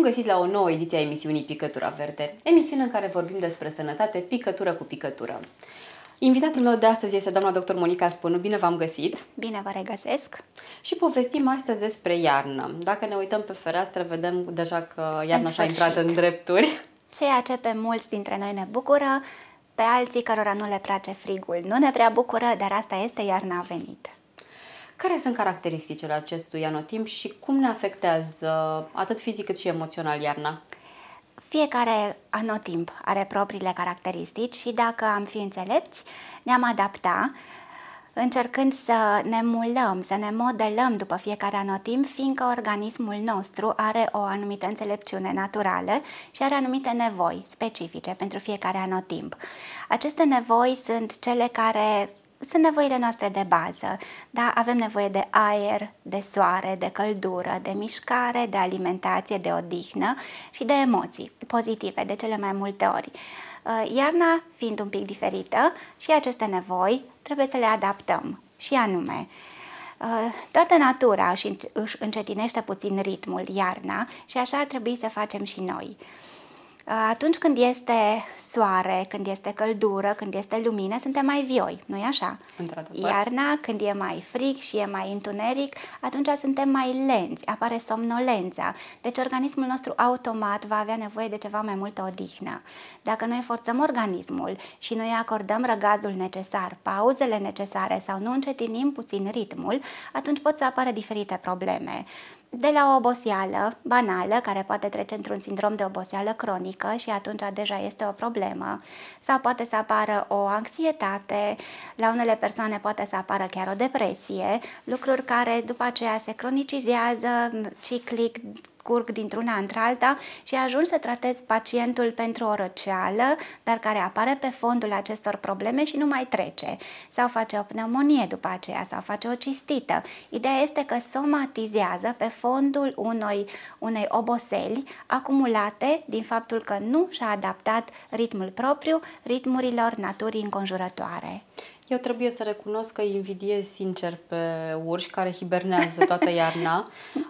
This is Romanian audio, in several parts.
Bun găsit la o nouă ediție a emisiunii Picătura Verde, emisiune în care vorbim despre sănătate picătură cu picătură. Invitatul meu de astăzi este doamna dr. Monica Spânu. Bine v-am găsit! Bine vă regăsesc! Și povestim astăzi despre iarnă. Dacă ne uităm pe fereastră, vedem deja că iarna și-a intrat în drepturi. Ceea ce pe mulți dintre noi ne bucură, pe alții cărora nu le place frigul nu ne prea bucură, dar asta este, iarna a venit. Care sunt caracteristicile acestui anotimp și cum ne afectează atât fizic cât și emoțional iarna? Fiecare anotimp are propriile caracteristici și dacă am fi înțelepți, ne-am adapta încercând să ne mulăm, să ne modelăm după fiecare anotimp, fiindcă organismul nostru are o anumită înțelepciune naturală și are anumite nevoi specifice pentru fiecare anotimp. Aceste nevoi sunt cele care sunt nevoile noastre de bază, da? Avem nevoie de aer, de soare, de căldură, de mișcare, de alimentație, de odihnă și de emoții pozitive de cele mai multe ori. Iarna fiind un pic diferită și aceste nevoi trebuie să le adaptăm și anume toată natura își încetinește puțin ritmul iarna și așa ar trebui să facem și noi. Atunci când este soare, când este căldură, când este lumină, suntem mai vioi, nu-i așa? Iarna, când e mai frig și e mai întuneric, atunci suntem mai lenți, apare somnolența. Deci organismul nostru automat va avea nevoie de ceva mai multă odihnă. Dacă noi forțăm organismul și noi acordăm răgazul necesar, pauzele necesare sau nu încetinim puțin ritmul, atunci pot să apară diferite probleme. De la o oboseală banală, care poate trece într-un sindrom de oboseală cronică și atunci deja este o problemă, sau poate să apară o anxietate, la unele persoane poate să apară chiar o depresie, lucruri care după aceea se cronicizează ciclic, curg dintr-una într-alta și ajungi să tratezi pacientul pentru o răceală, dar care apare pe fondul acestor probleme și nu mai trece. Sau face o pneumonie după aceea, sau face o cistită. Ideea este că somatizează pe fondul unei oboseli acumulate din faptul că nu și-a adaptat ritmul propriu ritmurilor naturii înconjurătoare. Eu trebuie să recunosc că invidiez sincer pe urși care hibernează toată iarna.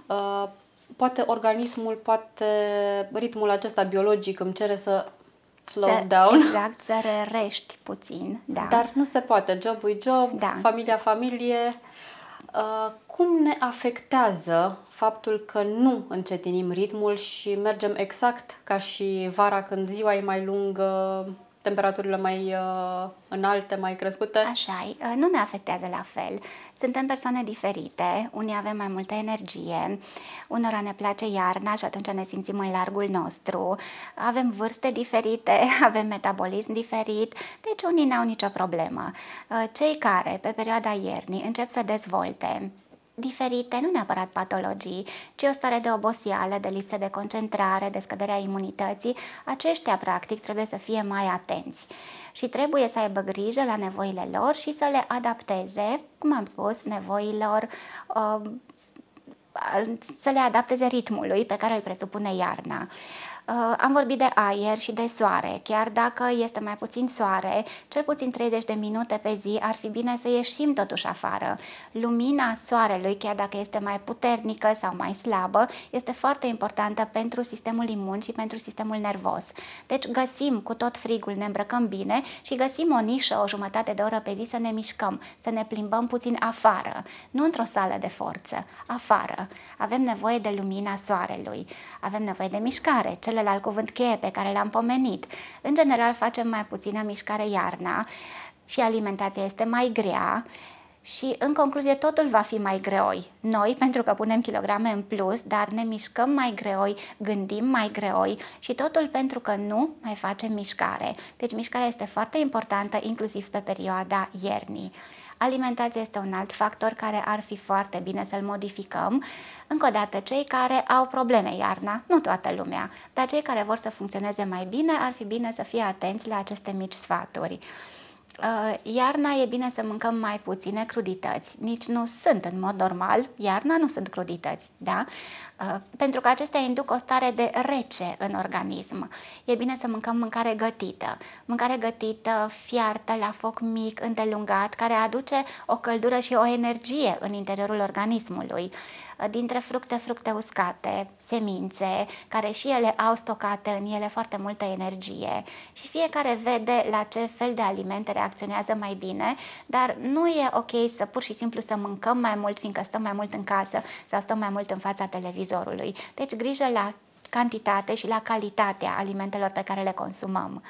Poate organismul, poate ritmul acesta biologic îmi cere să slow down. Exact, să rărești puțin. Da. Dar nu se poate. Job-ul job, da. Familia familie. Cum ne afectează faptul că nu încetinim ritmul și mergem exact ca și vara când ziua e mai lungă, temperaturile mai înalte, mai crescute? Așa, nu ne afectează la fel. Suntem persoane diferite, unii avem mai multă energie, unora ne place iarna și atunci ne simțim în largul nostru, avem vârste diferite, avem metabolism diferit, deci unii n-au nicio problemă. Cei care pe perioada iernii încep să dezvolte diferite, nu neapărat patologii, ci o stare de oboseală, de lipsă de concentrare, de scăderea imunității, aceștia practic trebuie să fie mai atenți și trebuie să aibă grijă la nevoile lor și să le adapteze, cum am spus, nevoilor, să le adapteze ritmului pe care îl presupune iarna. Am vorbit de aer și de soare. Chiar dacă este mai puțin soare, cel puțin 30 de minute pe zi ar fi bine să ieșim totuși afară. Lumina soarelui, chiar dacă este mai puternică sau mai slabă, este foarte importantă pentru sistemul imun și pentru sistemul nervos. Deci găsim cu tot frigul, ne îmbrăcăm bine și găsim o nișă, o jumătate de oră pe zi să ne mișcăm, să ne plimbăm puțin afară, nu într-o sală de forță, afară. Avem nevoie de lumina soarelui, avem nevoie de mișcare, celălalt cuvânt cheie pe care l-am pomenit. În general facem mai puțină mișcare iarna și alimentația este mai grea și în concluzie totul va fi mai greoi. Noi pentru că punem kilograme în plus, dar ne mișcăm mai greoi, gândim mai greoi și totul pentru că nu mai facem mișcare. Deci mișcarea este foarte importantă inclusiv pe perioada iernii. Alimentația este un alt factor care ar fi foarte bine să-l modificăm. Încă o dată, cei care au probleme iarna, nu toată lumea, dar cei care vor să funcționeze mai bine, ar fi bine să fie atenți la aceste mici sfaturi. Iarna e bine să mâncăm mai puține crudități. Nici nu sunt în mod normal, iarna nu sunt crudități, da? Pentru că acestea induc o stare de rece în organism. E bine să mâncăm mâncare gătită, fiartă, la foc mic, îndelungat, care aduce o căldură și o energie în interiorul organismului. Dintre fructe uscate, semințe, care și ele au stocate în ele foarte multă energie și fiecare vede la ce fel de alimente reacționează mai bine, dar nu e ok să pur și simplu să mâncăm mai mult fiindcă stăm mai mult în casă sau stăm mai mult în fața televizorului. Deci grijă la cantitate și la calitatea alimentelor pe care le consumăm.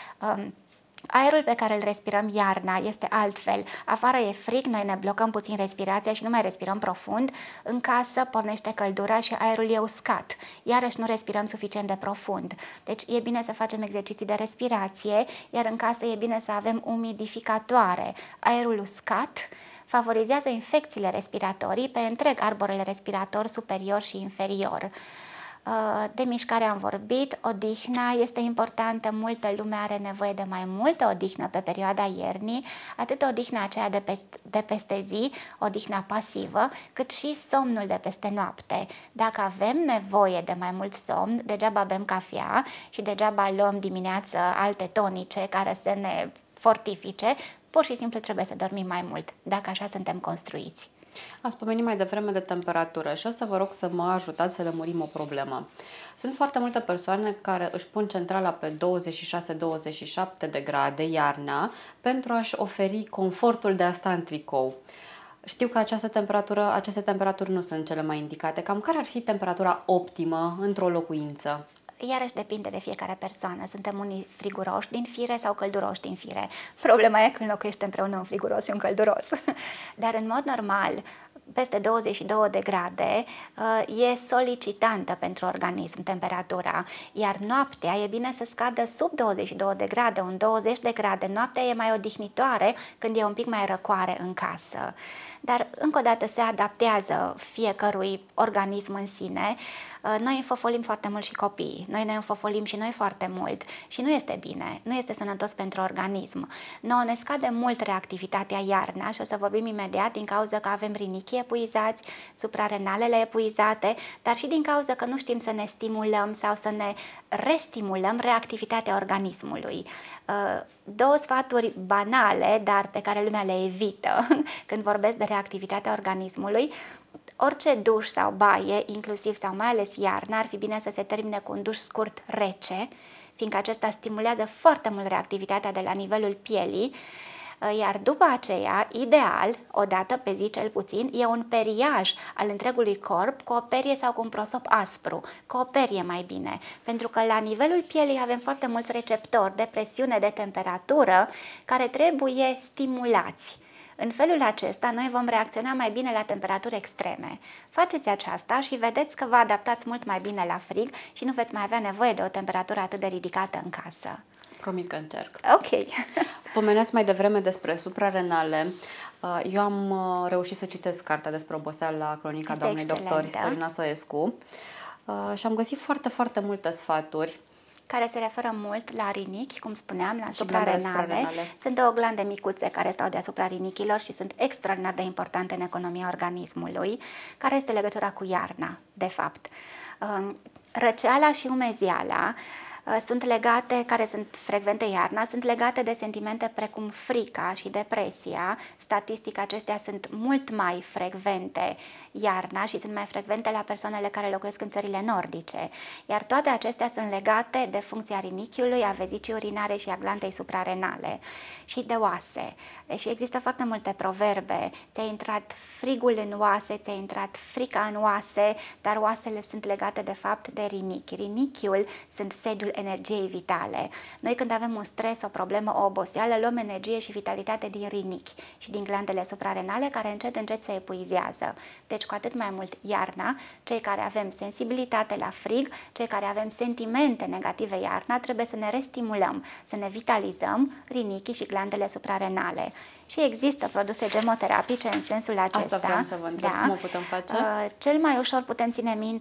Aerul pe care îl respirăm iarna este altfel. Afară e frig, noi ne blocăm puțin respirația și nu mai respirăm profund. În casă pornește căldura și aerul e uscat. Iarăși nu respirăm suficient de profund. Deci e bine să facem exerciții de respirație, iar în casă e bine să avem umidificatoare. Aerul uscat favorizează infecțiile respiratorii pe întreg arborele respirator superior și inferior. De mișcare am vorbit, odihna este importantă, multă lume are nevoie de mai multă odihnă pe perioada iernii, atât odihna aceea de peste zi, odihna pasivă, cât și somnul de peste noapte. Dacă avem nevoie de mai mult somn, degeaba bem cafea și degeaba luăm dimineață alte tonice care să ne fortifice, pur și simplu trebuie să dormim mai mult, dacă așa suntem construiți. Ați pomenit mai devreme de temperatură și o să vă rog să mă ajutați să lămurim o problemă. Sunt foarte multe persoane care își pun centrala pe 26-27 de grade iarna pentru a-și oferi confortul de a sta în tricou. Știu că aceste temperaturi nu sunt cele mai indicate. Cam care ar fi temperatura optimă într-o locuință? Iarăși depinde de fiecare persoană. Suntem unii friguroși din fire sau călduroși din fire. Problema e când locuiește împreună un friguros și un călduros. Dar în mod normal, peste 22 de grade e solicitantă pentru organism temperatura, iar noaptea e bine să scadă sub 22 de grade, un 20 de grade. Noaptea e mai odihnitoare când e un pic mai răcoare în casă. Dar încă o dată se adaptează fiecărui organism în sine. Noi înfofolim foarte mult și copiii, noi ne înfofolim și noi foarte mult și nu este bine, nu este sănătos pentru organism. Nouă ne scade mult reactivitatea iarna și o să vorbim imediat din cauza că avem rinichii epuizați, suprarenalele epuizate, dar și din cauza că nu știm să ne stimulăm sau să ne restimulăm reactivitatea organismului. Două sfaturi banale, dar pe care lumea le evită când vorbesc de reactivitatea organismului. Orice duș sau baie, inclusiv sau mai ales iarna, ar fi bine să se termine cu un duș scurt rece, fiindcă acesta stimulează foarte mult reactivitatea de la nivelul pielii, iar după aceea, ideal, o dată pe zi cel puțin, e un periaj al întregului corp cu o perie sau cu un prosop aspru, cu o perie mai bine, pentru că la nivelul pielii avem foarte mulți receptori de presiune, de temperatură, care trebuie stimulați. În felul acesta, noi vom reacționa mai bine la temperaturi extreme. Faceți aceasta și vedeți că vă adaptați mult mai bine la frig și nu veți mai avea nevoie de o temperatură atât de ridicată în casă. Promit că încerc. Ok. Pomeneați mai devreme despre suprarenale. Eu am reușit să citesc cartea despre oboseală, cronica doamnei doctor Sorina Soescu și am găsit foarte, foarte multe sfaturi care se referă mult la rinichi, cum spuneam, la suprarenale. Sunt două glande micuțe care stau deasupra rinichilor și sunt extraordinar de importante în economia organismului. Care este legătura cu iarna, de fapt? Răceala și umeziala sunt legate, care sunt frecvente iarna, sunt legate de sentimente precum frica și depresia. Statistic, acestea sunt mult mai frecvente iarna și sunt mai frecvente la persoanele care locuiesc în țările nordice. Iar toate acestea sunt legate de funcția rinichiului, a vezicii urinare și a glandei suprarenale și de oase. Și există foarte multe proverbe. Ți-a intrat frigul în oase, ți-a intrat frica în oase, dar oasele sunt legate de fapt de rinichi. Rinichiul sunt sediul energiei vitale. Noi când avem un stres, o problemă, o oboseală, luăm energie și vitalitate din rinichi și din glandele suprarenale care încet se epuizează. Deci cu atât mai mult iarna, cei care avem sensibilitate la frig, cei care avem sentimente negative iarna, trebuie să ne restimulăm, să ne vitalizăm rinichii și glandele suprarenale. Și există produse gemoterapice în sensul acesta. Asta vreau să vă întreb, cum o putem face? Cel mai ușor putem ține minte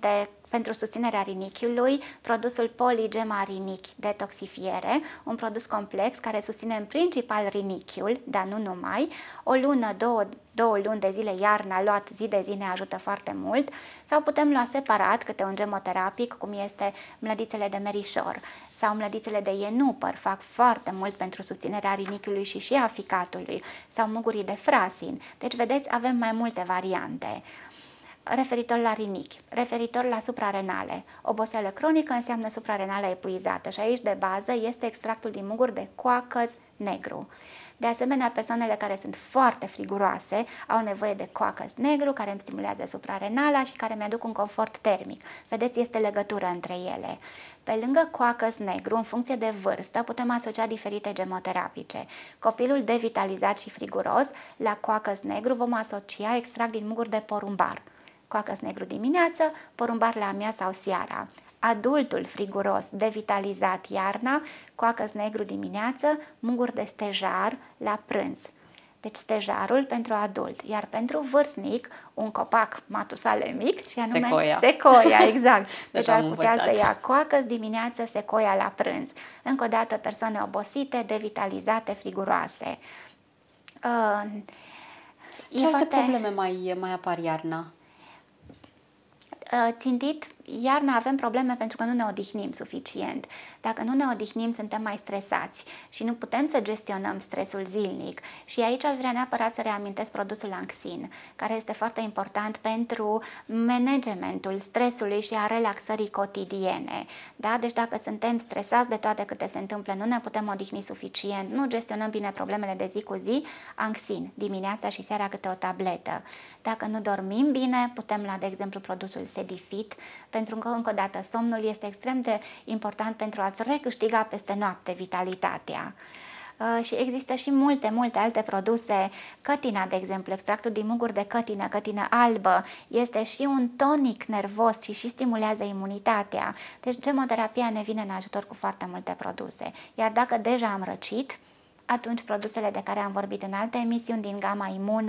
pentru susținerea rinichiului produsul Polygema Rinichi Detoxifiere, un produs complex care susține în principal rinichiul, dar nu numai. O lună, două luni de zile iarna luat zi de zi ne ajută foarte mult, sau putem lua separat câte un gemoterapic, cum este mlădițele de merișor sau mlădițele de ienupăr, fac foarte mult pentru susținerea rinichiului și a ficatului, sau mugurii de frasin. Deci, vedeți, avem mai multe variante. Referitor la rinichi, referitor la suprarenale. Oboseală cronică înseamnă suprarenală epuizată și aici de bază este extractul din muguri de coacăz negru. De asemenea, persoanele care sunt foarte friguroase au nevoie de coacăz negru, care îmi stimulează suprarenala și care mi-aduc un confort termic. Vedeți, este legătură între ele. Pe lângă coacăz negru, în funcție de vârstă, putem asocia diferite gemoterapice. Copilul devitalizat și friguros, la coacăz negru vom asocia extract din muguri de porumbar. Coacăz negru dimineață, porumbar la amiaz sau seara. Adultul friguros, devitalizat iarna, coacăz negru dimineață, muguri de stejar la prânz. Deci stejarul pentru adult, iar pentru vârstnic, un copac matusale mic și anume secoia, exact. Deci ar putea să ia coacăz dimineață, secoia la prânz. Încă o dată, persoane obosite, devitalizate, friguroase. Ce alte probleme mai apar iarna? Țintit, iarna avem probleme pentru că nu ne odihnim suficient. Dacă nu ne odihnim, suntem mai stresați și nu putem să gestionăm stresul zilnic. Și aici aș vrea neapărat să reamintesc produsul Anxin, care este foarte important pentru managementul stresului și a relaxării cotidiene. Da? Deci dacă suntem stresați de toate câte se întâmplă, nu ne putem odihni suficient, nu gestionăm bine problemele de zi cu zi, Anxin, dimineața și seara câte o tabletă. Dacă nu dormim bine, putem lua, de exemplu, produsul Sedifit, pentru că, încă o dată, somnul este extrem de important pentru a-ți recâștiga peste noapte vitalitatea. Și există și multe alte produse. Cătina, de exemplu, extractul din muguri de cătină albă, este și un tonic nervos și stimulează imunitatea. Deci gemoterapia ne vine în ajutor cu foarte multe produse. Iar dacă deja am răcit, atunci produsele de care am vorbit în alte emisiuni din gama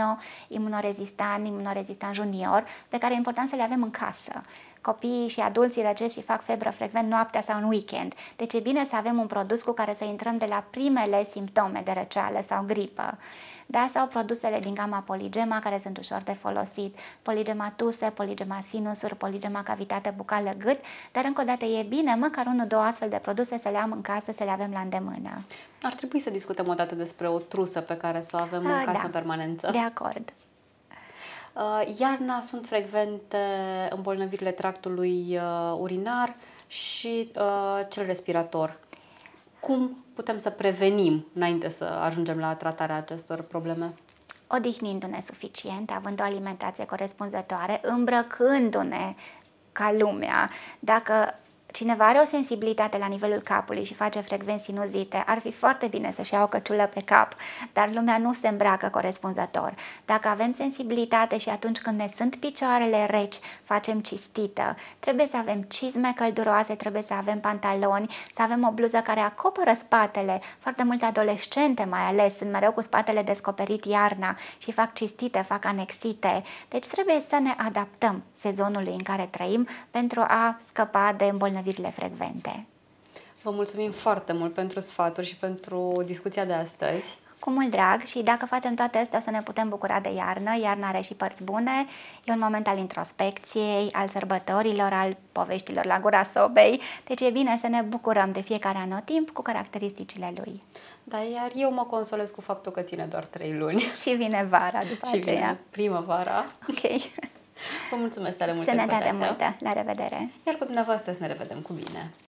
imunorezistant junior, pe care e important să le avem în casă. Copiii și adulții răcesc și fac febră frecvent noaptea sau în weekend. Deci e bine să avem un produs cu care să intrăm de la primele simptome de răceală sau gripă. Da? Sau produsele din gama Polygema, care sunt ușor de folosit. Polygema tuse, Polygema sinusuri, Polygema cavitate bucală gât, dar încă o dată e bine măcar 1-2 astfel de produse să le am în casă, să le avem la îndemână. Ar trebui să discutăm o dată despre o trusă pe care să o avem în casă în permanență. De acord. Iarna sunt frecvente îmbolnăvirile tractului urinar și cel respirator. Cum putem să prevenim înainte să ajungem la tratarea acestor probleme? Odihnindu-ne suficient, având o alimentație corespunzătoare, îmbrăcându-ne ca lumea. Dacă cineva are o sensibilitate la nivelul capului și face frecvent sinuzite, ar fi foarte bine să-și ia o căciulă pe cap, dar lumea nu se îmbracă corespunzător. Dacă avem sensibilitate și atunci când ne sunt picioarele reci, facem cistită, trebuie să avem cizme călduroase, trebuie să avem pantaloni, să avem o bluză care acoperă spatele. Foarte multe adolescente mai ales sunt mereu cu spatele descoperit iarna și fac cistite, fac anexite. Deci trebuie să ne adaptăm sezonului în care trăim pentru a scăpa de îmbolnăvirile frecvente. Vă mulțumim foarte mult pentru sfaturi și pentru discuția de astăzi. Cu mult drag, și dacă facem toate astea o să ne putem bucura de iarnă. Iarna are și părți bune, e un moment al introspecției, al sărbătorilor, al poveștilor la gura sobei, deci e bine să ne bucurăm de fiecare anotimp cu caracteristicile lui. Da, iar eu mă consolez cu faptul că ține doar 3 luni. Și vine vara după aceea. Vine primăvara. Ok. Vă mulțumesc tare mult. Sănătate multă, la revedere! Iar cu dumneavoastră să ne revedem cu bine!